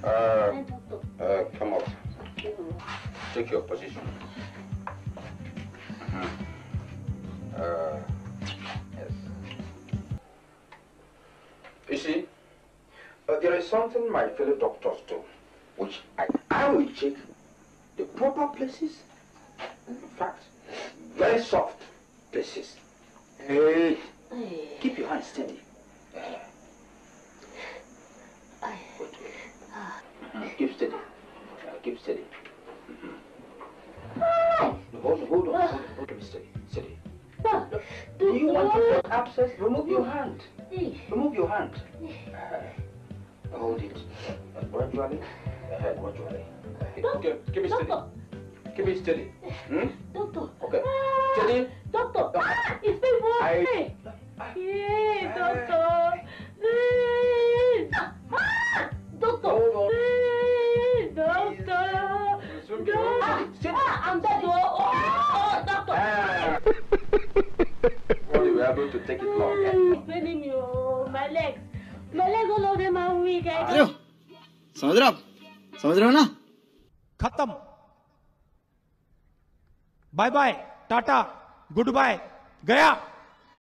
Come up. Take your position. Yes. You see, there is something my fellow doctors do, which I will check the proper places. In fact, very soft places. Hey, keep your hands steady. Keep steady. Keep steady. Hold on. Keep steady. Steady. Do you want to get abscess? Remove your hand. Remove your hand. Hold it. Gradually. Gradually. Okay. Keep it steady. Keep it steady. Doctor. Okay. Steady. Doctor. It's painful. Yeah, doctor. Doctor. Hold on. Doctor. I'm dead. Doctor. Well, you were able to take it long. It's paining me. My legs. My legs all of them are weak. समझ रहे हो ना? खत्म. Bye bye, tata, good bye, गया.